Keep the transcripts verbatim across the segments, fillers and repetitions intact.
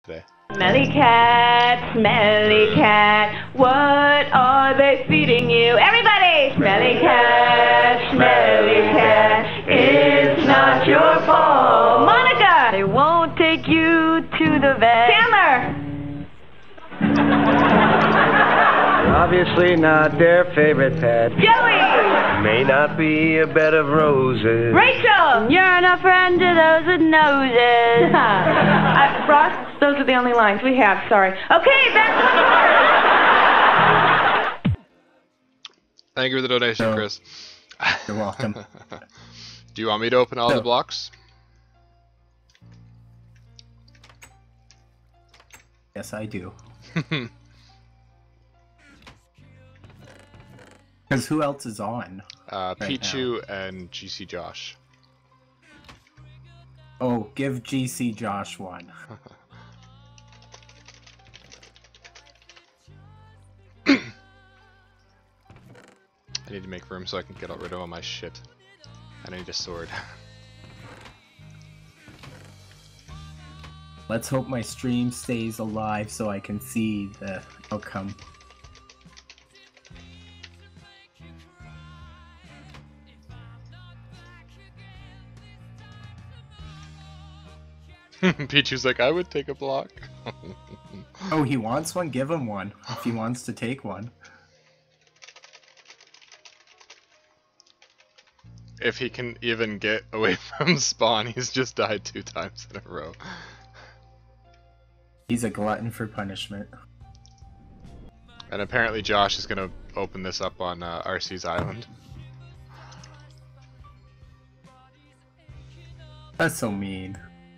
today. Smelly cat, smelly cat, what are they feeding you? Everybody! Smelly cat, smelly cat, it's not your fault. Monica! They won't take you to the vet. Chandler! Obviously not their favorite pet. Joey! May not be a bed of roses. Rachel! You're not friend to those with noses. uh, Ross, those are the only lines we have, sorry. Okay, back to the Thank you for the donation, No. Chris. You're welcome. Do you want me to open all No. the blocks? Yes, I do. Because who else is on? Uh, Right Pichu and G C Josh. Oh, give G C Josh one. I need to make room so I can get rid of all my shit. And I need a sword. Let's hope my stream stays alive so I can see the outcome. Pichu's like, I would take a block. Oh, he wants one? Give him one, if he wants to take one. If he can even get away from spawn, he's just died two times in a row. He's a glutton for punishment. And apparently Josh is gonna open this up on uh, R C's island. That's so mean.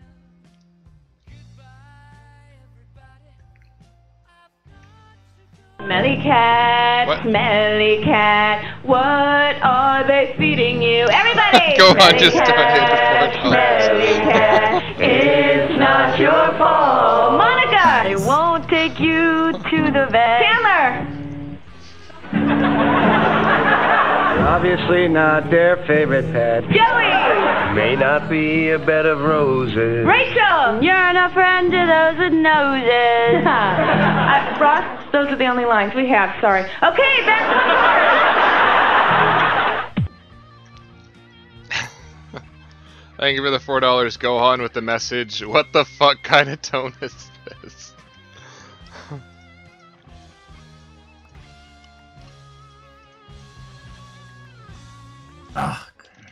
Smelly cat, What? smelly cat, what are they feeding you? Everybody! Go on, Smelly just cat, donate the four dollars. smelly cat, it's not your fault. Monica! They won't take you to the vet. Chandler! Obviously not their favorite pet. Joey! May not be a bed of roses. Rachel! You're not friend to those with noses. uh, Ross, those are the only lines we have, sorry. Okay, back to the Thank you for the four dollars. Gohan with the message. What the fuck kind of tone is this? Ugh.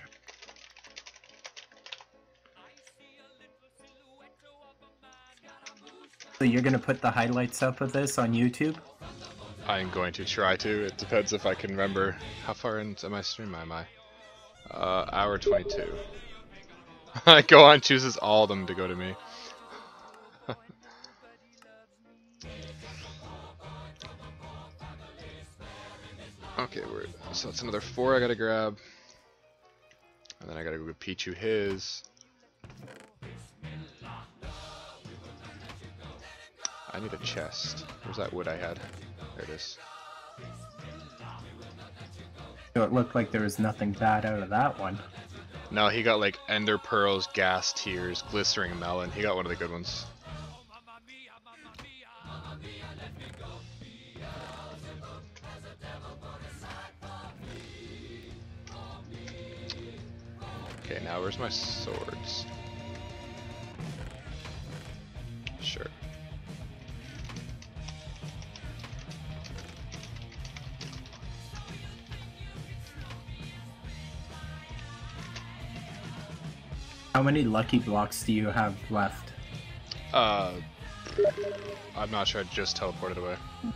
So you're gonna put the highlights up of this on YouTube? I'm going to try to. It depends if I can remember. How far into my stream am I? Uh, hour twenty-two. Gohan chooses all of them to go to me. Okay, we're, so that's another four I gotta grab. And then I gotta go give Pichu his. I need a chest. Where's that wood I had? There it is. So it looked like there was nothing bad out of that one. No, he got like ender pearls, gas tears, glistering melon. He got one of the good ones. Okay, now where's my swords? Sure. How many lucky blocks do you have left? Uh, I'm not sure. I just teleported away.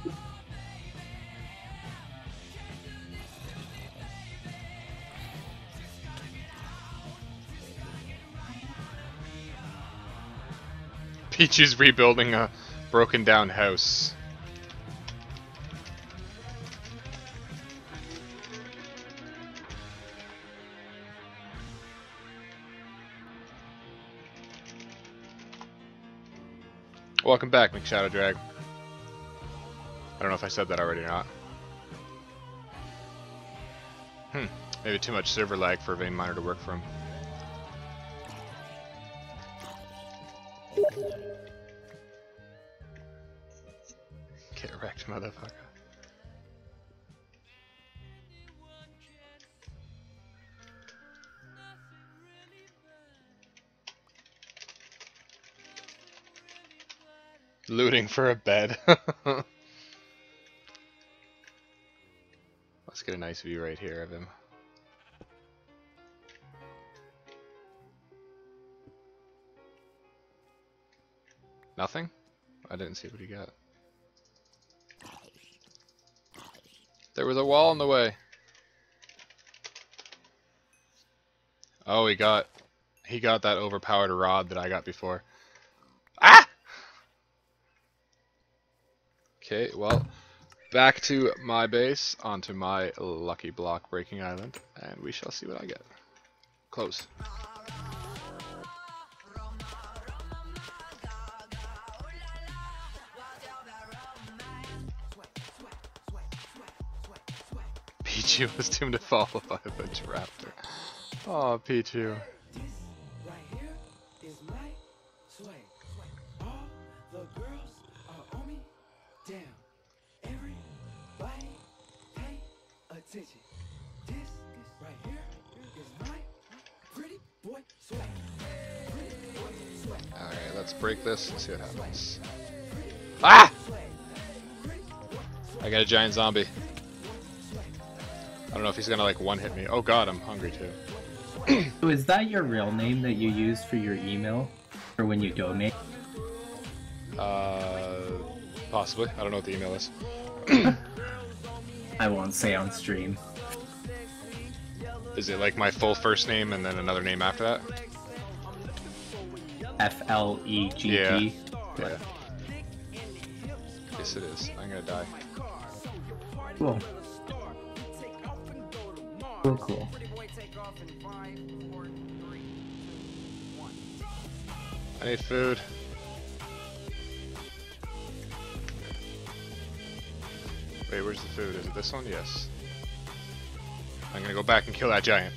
Peachy's rebuilding a broken down house. Welcome back, McShadow Drag. I don't know if I said that already or not. Hmm, maybe too much server lag for Vein Miner to work from. Get wrecked, motherfucker. Looting for a bed. Let's get a nice view right here of him. Nothing? I didn't see what he got. There was a wall in the way. Oh, he got he got that overpowered rod that I got before. Ah! Okay, well, back to my base, onto my lucky block breaking island, and we shall see what I get. Close. Pichu was doomed to fall by the raptor. Oh, Pichu. Alright, let's break this and see what happens. Ah! I got a giant zombie. I don't know if he's gonna like one hit me. Oh god, I'm hungry too. So is that your real name that you use for your email? Or when you donate? Uh, possibly. I don't know what the email is. I won't say on stream. Is it like my full first name and then another name after that? F L E G G. Yeah. Yeah. Yes it is. I'm gonna die. Cool. Cool, cool. I need food. Wait, where's the food? Is it this one? Yes. I'm gonna go back and kill that giant.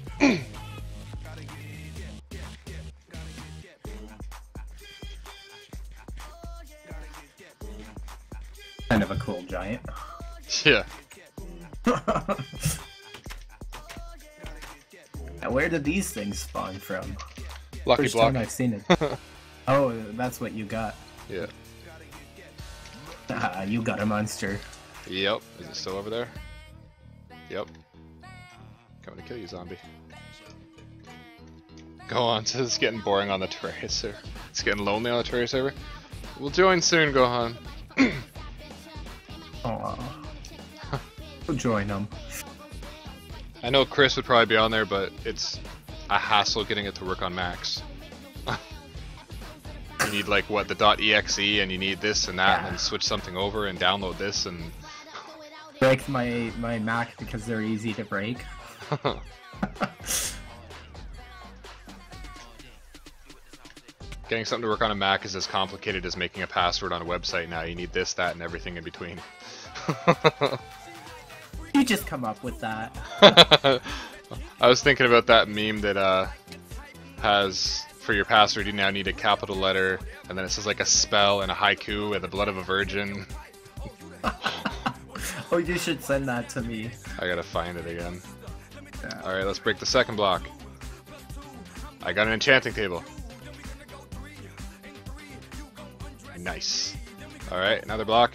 Kind of a cool giant. Yeah. Now, where did these things spawn from? Lucky First block. time I've seen it. Oh, that's what you got. Yeah. Ah, you got a monster. Yep. Is it still over there? Yep. Coming to kill you, zombie. Go on, so it's getting boring on the Terraria server. It's getting lonely on the Terraria server. We'll join soon, Gohan. Aw. We'll join them. I know Chris would probably be on there, but it's a hassle getting it to work on Max. You need like what the .exe and you need this and that, Yeah. and then switch something over and download this and. Break my my Mac because they're easy to break. Getting something to work on a Mac is as complicated as making a password on a website now. You need this, that, and everything in between. You just come up with that. I was thinking about that meme that uh, has, for your password, you now need a capital letter, and then it says like a spell and a haiku and the blood of a virgin. Oh, you should send that to me. I gotta find it again. Yeah. Alright, let's break the second block. I got an enchanting table. Nice. Alright, another block.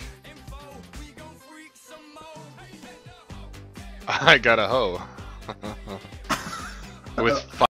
I got a hoe. With